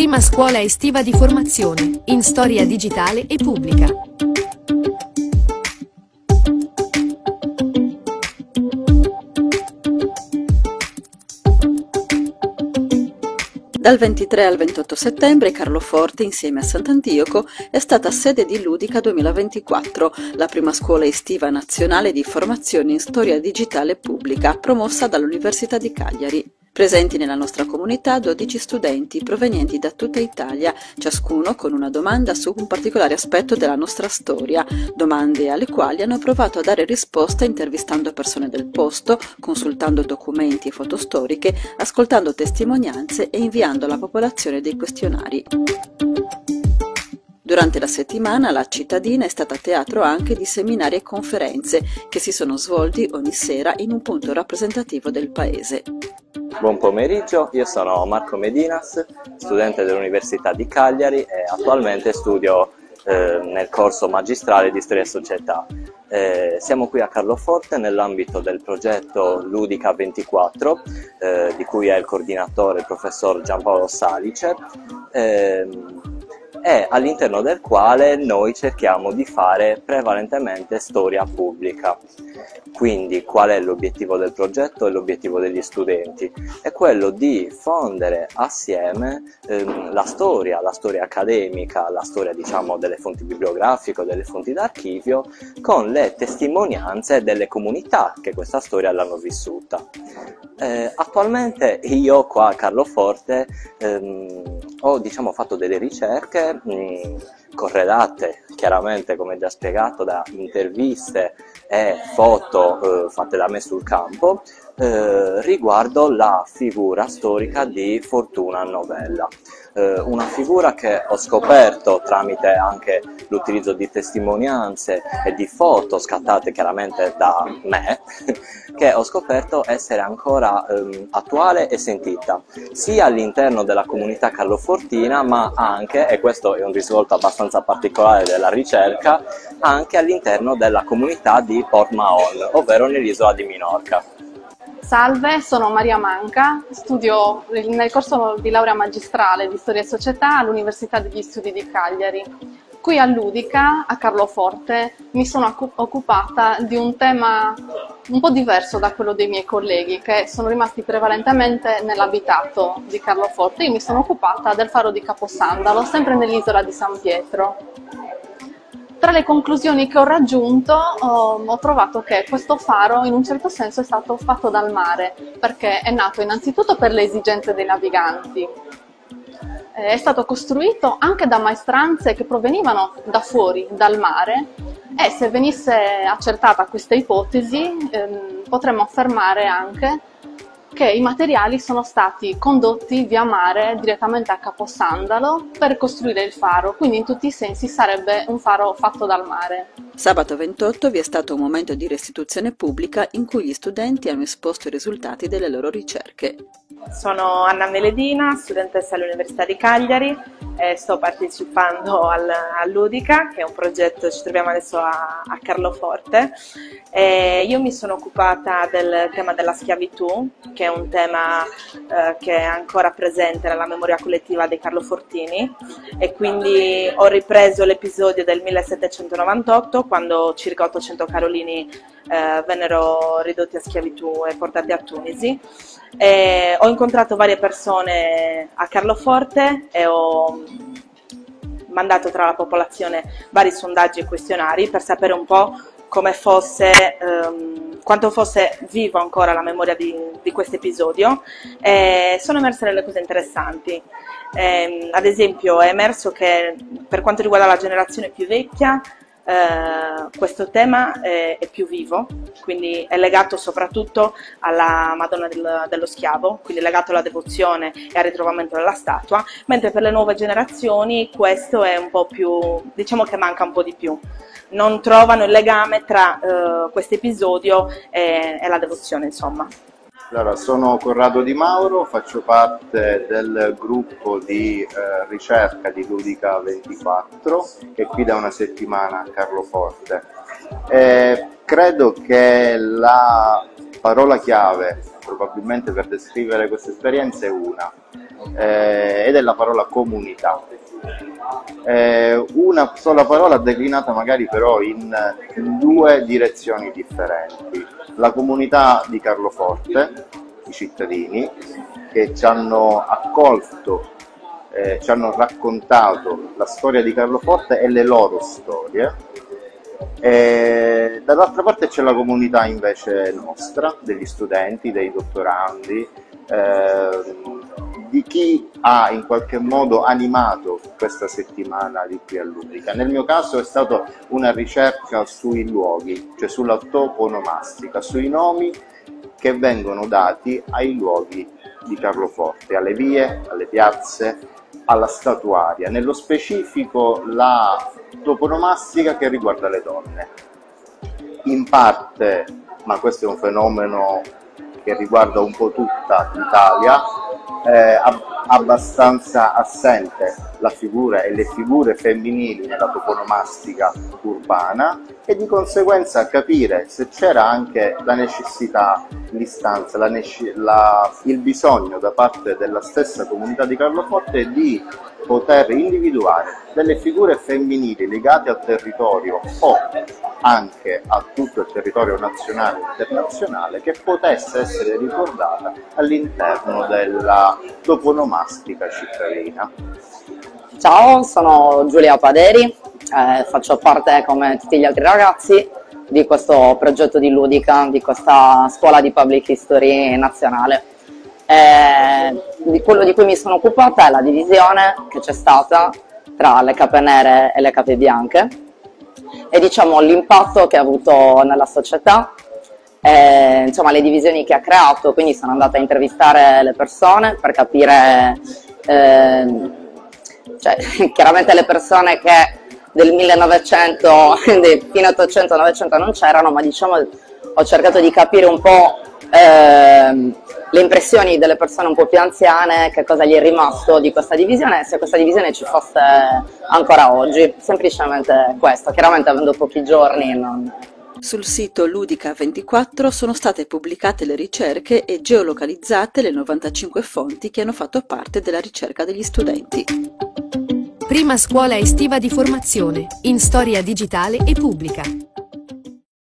Prima scuola estiva di formazione, in storia digitale e pubblica. Dal 23 al 28 settembre Carloforte, insieme a Sant'Antioco, è stata sede di Ludica 2024, la prima scuola estiva nazionale di formazione in storia digitale pubblica, promossa dall'Università di Cagliari. Presenti nella nostra comunità 12 studenti provenienti da tutta Italia, ciascuno con una domanda su un particolare aspetto della nostra storia, domande alle quali hanno provato a dare risposta intervistando persone del posto, consultando documenti e foto storiche, ascoltando testimonianze e inviando alla popolazione dei questionari. Durante la settimana la cittadina è stata teatro anche di seminari e conferenze che si sono svolti ogni sera in un punto rappresentativo del paese. Buon pomeriggio, io sono Marco Medinas, studente dell'Università di Cagliari e attualmente studio nel corso magistrale di Storia e Società. Siamo qui a Carloforte nell'ambito del progetto Ludica 24, di cui è il coordinatore il professor Giampaolo Salice, e all'interno del quale noi cerchiamo di fare prevalentemente storia pubblica. Quindi qual è l'obiettivo del progetto e l'obiettivo degli studenti? È quello di fondere assieme la storia accademica, la storia diciamo delle fonti bibliografiche o delle fonti d'archivio con le testimonianze delle comunità che questa storia l'hanno vissuta. Attualmente io qua a Carloforte ho fatto delle ricerche corredate chiaramente, come già spiegato, da interviste e foto fatte da me sul campo riguardo la figura storica di Fortuna Novella. Una figura che ho scoperto tramite anche l'utilizzo di testimonianze e di foto scattate chiaramente da me, che ho scoperto essere ancora attuale e sentita, sia all'interno della comunità carlofortina, ma anche, e questo è un risvolto abbastanza particolare della ricerca, anche all'interno della comunità di Port Mahon, ovvero nell'isola di Minorca. Salve, sono Maria Manca, studio nel corso di laurea magistrale di Storia e Società all'Università degli Studi di Cagliari. Qui a Ludica, a Carloforte, mi sono occupata di un tema un po' diverso da quello dei miei colleghi, che sono rimasti prevalentemente nell'abitato di Carloforte. Io mi sono occupata del faro di Caposandalo, sempre nell'isola di San Pietro. Tra le conclusioni che ho raggiunto ho trovato che questo faro in un certo senso è stato fatto dal mare, perché è nato innanzitutto per le esigenze dei naviganti. È stato costruito anche da maestranze che provenivano da fuori, dal mare, e se venisse accertata questa ipotesi potremmo affermare anche che i materiali sono stati condotti via mare direttamente a Caposandalo per costruire il faro, quindi in tutti i sensi sarebbe un faro fatto dal mare. Sabato 28 vi è stato un momento di restituzione pubblica in cui gli studenti hanno esposto i risultati delle loro ricerche. Sono Anna Meledina, studentessa all'Università di Cagliari e sto partecipando al Ludica, che è un progetto, ci troviamo adesso a Carloforte. Io mi sono occupata del tema della schiavitù, che è un tema che è ancora presente nella memoria collettiva dei carlofortini, e quindi ho ripreso l'episodio del 1798, quando circa 800 carolini vennero ridotti a schiavitù e portati a Tunisi. Ho incontrato varie persone a Carloforte e ho mandato tra la popolazione vari sondaggi e questionari per sapere un po' come fosse, quanto fosse vivo ancora la memoria di questo episodio. Sono emerse delle cose interessanti. Ad esempio è emerso che per quanto riguarda la generazione più vecchia questo tema è più vivo, quindi è legato soprattutto alla Madonna dello Schiavo, quindi legato alla devozione e al ritrovamento della statua, mentre per le nuove generazioni questo è un po' più, diciamo che manca un po' di più. Non trovano il legame tra questo episodio e la devozione, insomma. Allora, sono Corrado Di Mauro, faccio parte del gruppo di ricerca di Ludica 24 che è qui da una settimana a Carloforte. Credo che la parola chiave probabilmente per descrivere questa esperienza è una: ed è la parola comunità. Una sola parola declinata magari però in due direzioni differenti. La comunità di Carloforte, i cittadini che ci hanno accolto, ci hanno raccontato la storia di Carloforte e le loro storie. Dall'altra parte c'è la comunità invece nostra, degli studenti, dei dottorandi, di chi ha in qualche modo animato questa settimana di qui a Ludica. Nel mio caso è stata una ricerca sui luoghi, cioè sulla toponomastica, sui nomi che vengono dati ai luoghi di Carloforte, alle vie, alle piazze, alla statuaria, nello specifico la toponomastica che riguarda le donne. In parte, ma questo è un fenomeno che riguarda un po' tutta l'Italia, abbastanza assente la figura e le figure femminili nella toponomastica urbana, e di conseguenza capire se c'era anche la necessità, l'istanza, il bisogno da parte della stessa comunità di Carloforte di poter individuare delle figure femminili legate al territorio o anche a tutto il territorio nazionale e internazionale che potesse essere ricordata all'interno della toponomastica cittadina. Ciao, sono Giulia Paderi, faccio parte come tutti gli altri ragazzi di questo progetto di Ludica, di questa scuola di Public History nazionale. Quello di cui mi sono occupata è la divisione che c'è stata tra le cape nere e le cape bianche e diciamo l'impatto che ha avuto nella società, insomma le divisioni che ha creato. Quindi sono andata a intervistare le persone per capire, cioè, chiaramente le persone che del 1900, fino a 800-900 non c'erano, ma diciamo ho cercato di capire un po' le impressioni delle persone un po' più anziane, che cosa gli è rimasto di questa divisione e se questa divisione ci fosse ancora oggi. Semplicemente questo, chiaramente avendo pochi giorni non... Sul sito Ludica24 sono state pubblicate le ricerche e geolocalizzate le 95 fonti che hanno fatto parte della ricerca degli studenti. Prima scuola estiva di formazione in storia digitale e pubblica.